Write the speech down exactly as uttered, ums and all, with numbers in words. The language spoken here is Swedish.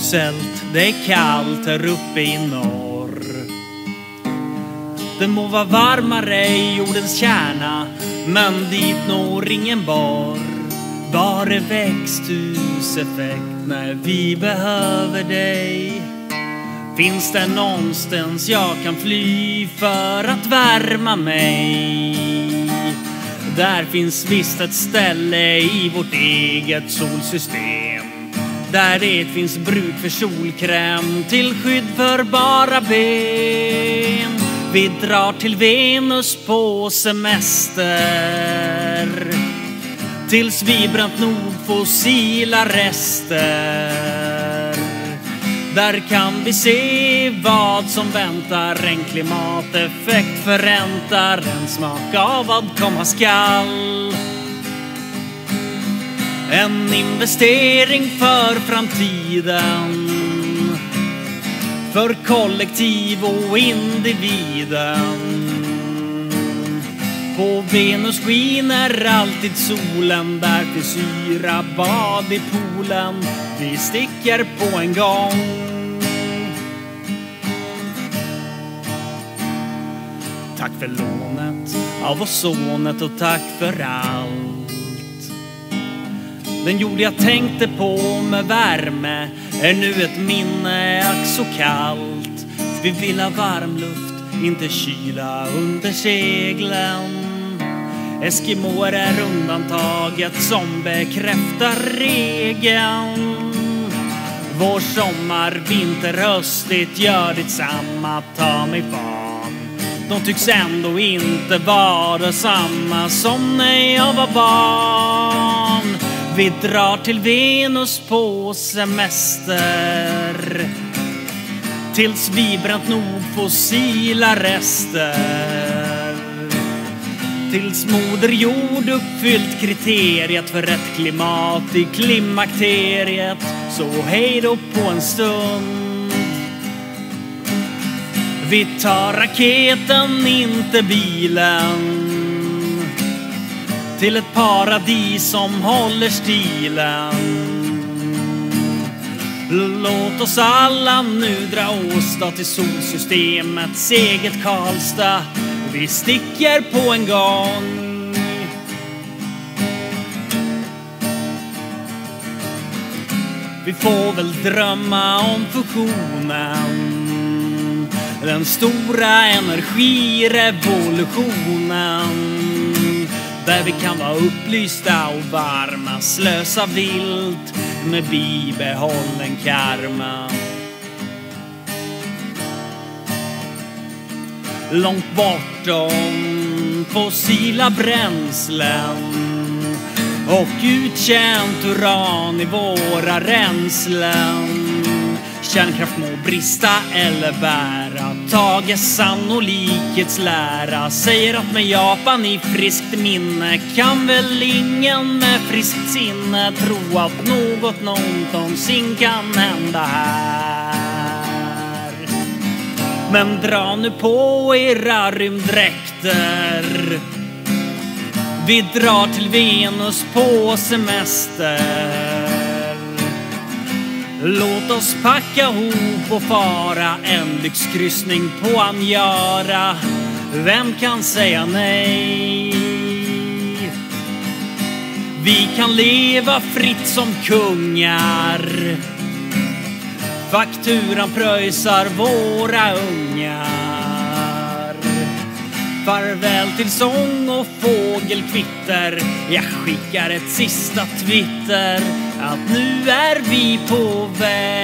uselt, det är kallt här uppe i norr. Det må vara varmare i jordens kärna, men dit når ingen borr. Bara växthuseffekt när vi behöver dig. Finns det någonstans jag kan fly för att värma mig? Där finns visst ett ställe i vårt eget solsystem, där det finns bruk för solkräm till skydd för bara ben. Vi drar till Venus på semester, tills vi bränt nog fossila rester. Där kan vi se vad som väntar, en klimateffekt förräntar en smak av vad komma skall. En investering för framtiden, för kollektiv och individen. På Venus skiner alltid solen, där finns syra bad i poolen. Vi sticker på en gång. Tack för lånet av ozonet och tack för allt. Den jord jag tänkte på med värme är nu ett minne, ack så kallt. Vi vill ha varm luft, inte kyla under seglen. Eskimoer är undantaget som bekräftar regeln. Vår sommar, vinter, höstigt gör detsamma, ta mig fan. De tycks ändå inte vara samma som när jag var barn. Vi drar till Venus på semester, tills vi bränt nog fossila rester. Tills moder jord uppfyllt kriteriet för ett klimat i klimakteriet. Så hej då på en stund. Vi tar raketen, inte bilen, till ett paradis som håller stilen. Låt oss alla nu dra åstad till solsystemets eget Karlstad. Vi sticker på en gång. Vi får väl drömma om fusionen, den stora energirevolutionen, där vi kan vara upplysta och varma, slösa vilt med bibehållen karma. Långt bortom fossila bränslen och uttjänt uran i våra renslen. Kärnkraft må brista eller bära, Tage sannolikhetslära säger att med Japan i friskt minne kan väl ingen med friskt sinne tro att något någonsin kan hända här. Men dra nu på era rymddräkter, vi drar till Venus på semester. Låt oss packa ihop och fara en lyxkryssning på Aniara. Vem kan säga nej? Vi kan leva fritt som kungar, fakturan pröjsar våra ungar. Farväl till sång och fågelkvitter, jag skickar ett sista Twitter att nu är vi på väg.